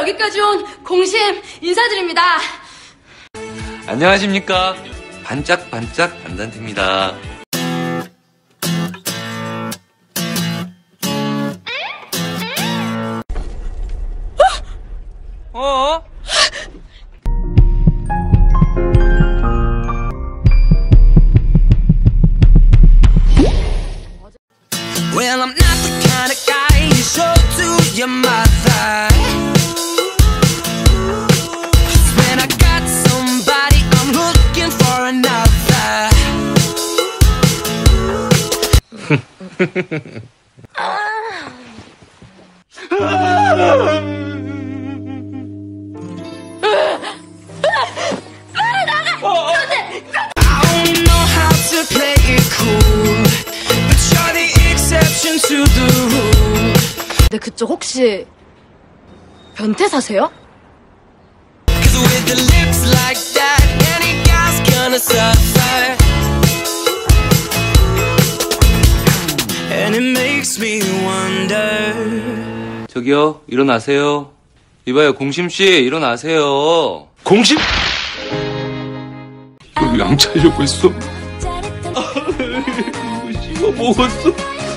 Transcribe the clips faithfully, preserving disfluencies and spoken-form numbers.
여기까지 온 공심 인사드립니다. 안녕하십니까. 반짝반짝 안단태입니다. 어? Well, I'm not the kind of guy you show to your mother. When I got somebody, I'm looking for another. I only know how to play it cool, but you're the exception to the rule. 근데 그쪽 혹시 변태 사세요? Cause with the lips like that, any guy's gonna suffer. And it makes me wonder. 저기요, 일어나세요. 이봐요, 공심씨, 일어나세요. 공심? 왜 양치하려고 했어? 씹어 먹었어.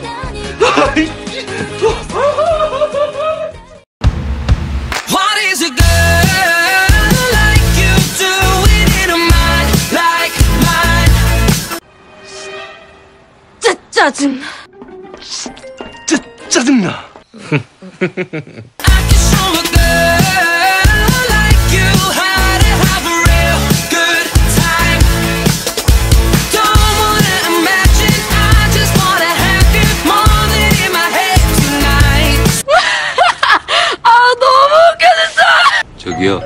What is a girl like you doing in a mind like mine? 짜, 짜증. 짜, 짜증나. I can show a girl like you how to have a real good time. Don't wanna imagine, I just wanna have you more than in my head tonight. 아, 너무 웃겨, 진짜. 저기요.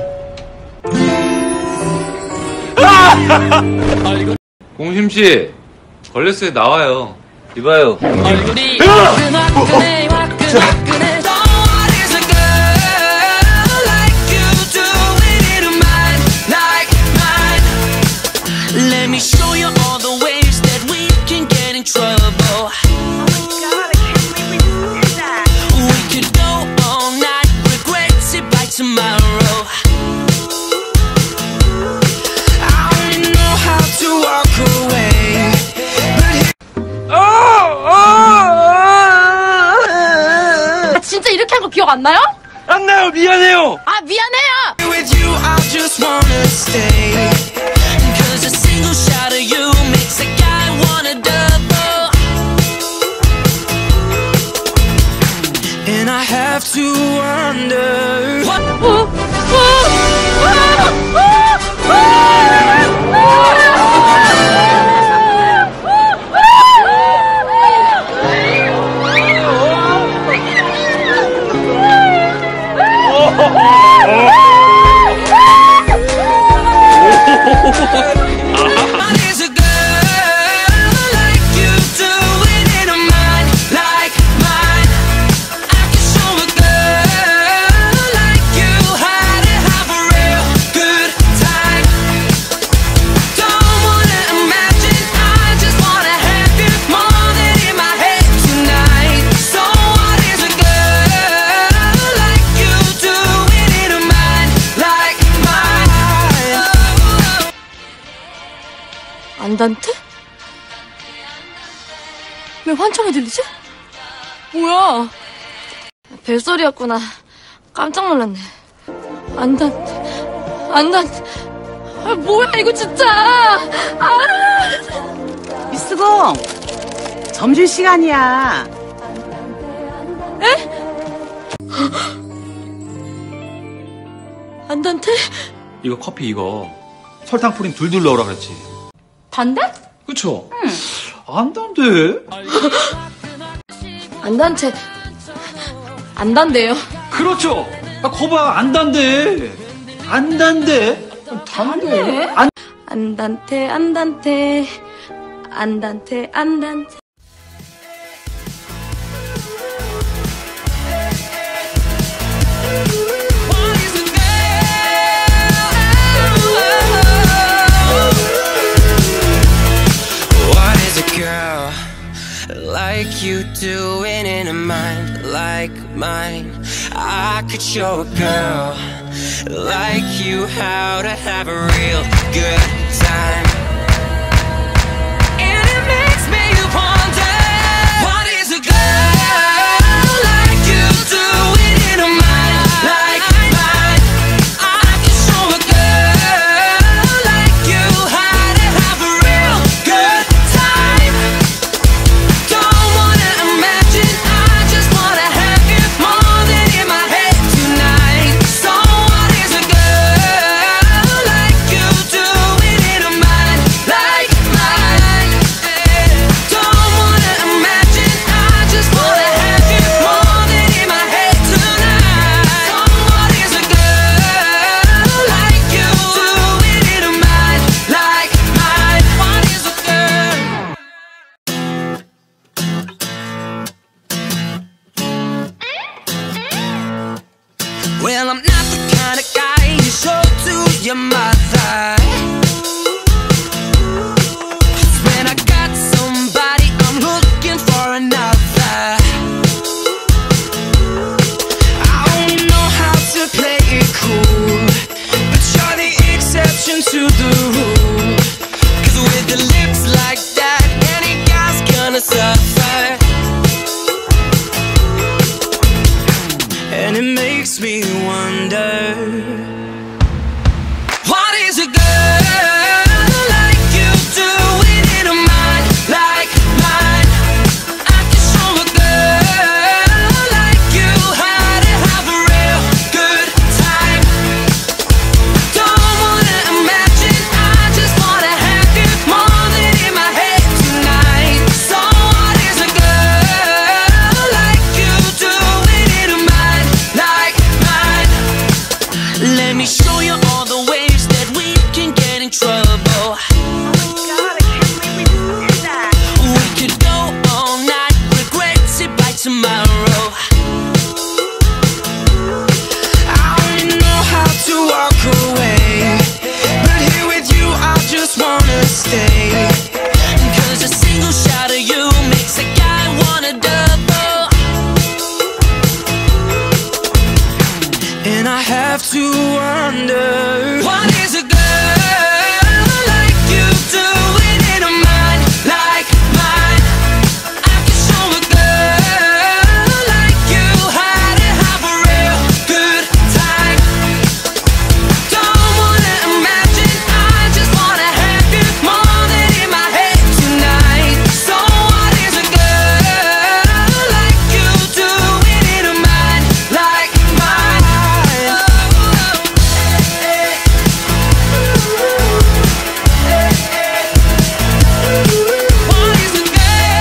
공심씨, 걸렸어요. 나와요. 이봐요. 얼굴이 화끈화끈해 화끈화끈해. So what is a girl like you doing in a mind like mine? Let me show you all the ways that we can get in trouble. Oh my god, I can't believe we did that. We could go all night, regret it by tomorrow. I only know how to walk away, but 아, 진짜 이렇게 한 거 기억 안 나요? 안 나요. 미안해요. 아, 미안해요. with you, I just wanna stay. Cause a single shot of you makes a guy wanna double. And I have to wonder what 어, 어, 아, 아, What is a girl like you doing in a mind like mine? I can show a girl like you how to have a real good time. Don't wanna imagine, I just wanna have you more than in my head tonight. So what is a girl like you doing in a mind like mine? 안단테? 왜 환청이 들리지? 뭐야? 벨소리였구나. 깜짝 놀랐네. 안단테, 안단테. 아, 뭐야 이거 진짜. 아. 미스공 점심시간이야. 안단테? 이거 커피 이거 설탕 뿌린 둘둘 넣으라 그랬지. 단데? 그쵸? 응. 안 단데? 안단테. 안 단대요. 그렇죠. 아, 거봐 안 단데. 안 단데. 단데. 안. 안단테, 안단테. 안단테, 안단테. What is a girl? What is a girl like you do it in a mind like mine. I could show a girl like you how to have a real good time. And it makes me wonder, what is a girl like you do it in a mind like mine? I could show a girl like you how to have a real good time. Don't wanna imagine, I just wanna have you more than in my head tonight. So what is a girl like you do it in a mind like mine? Don't wanna imagine, I just wanna have you more than in my head tonight. So what is a girl like you do it in a mind like mine? What is a girl? Well, I'm not the kind of guy you show to your mother. When I got somebody, I'm looking for another. I only know how to play it cool, but you're the exception to the rule. 'Cause with the lips like that, any guy's gonna suffer. And it makes me wonder, what is a girl like you do it in a mind like mine? I can show a girl like you how to have a real good time. Don't wanna imagine, I just wanna have you more than in my head tonight. So what is a girl like you do it in a mind like mine? Let me show you all the ways that we can get in trouble. We could go all night, regret it by tomorrow. I only know how to walk away, but here with you I just wanna stay. 'Cause a single shot of you makes a guy wanna double. And I have to wonder, what is a girl like you do it in a mind like mine? I can show a girl like you how to have a real good time. Don't wanna imagine, I just wanna have you more than in my head tonight. So what is a girl like you do it in a mind like mine? What is a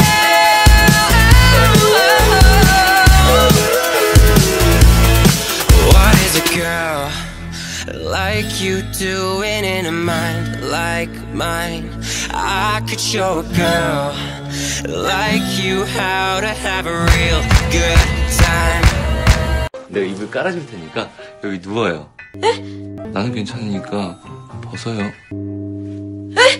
girl? What is a girl like you doing in a mind like mine? I could show a girl like you how to have a real good time. 내가 이불 깔아줄 테니까 여기 누워요. 에? 나는 괜찮으니까 벗어요. 에?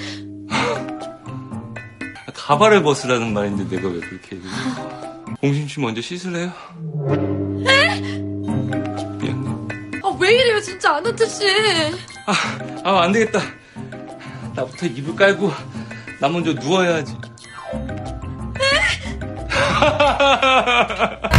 가발을 벗으라는 말인데 내가 왜 그렇게 해? 공심씨 먼저 씻을래요? 에? 미안해. 아, 왜 이래요, 진짜, 아나트 씨. 아, 아, 안 되겠다. 나부터 이불 깔고 나 먼저 누워야지. 에?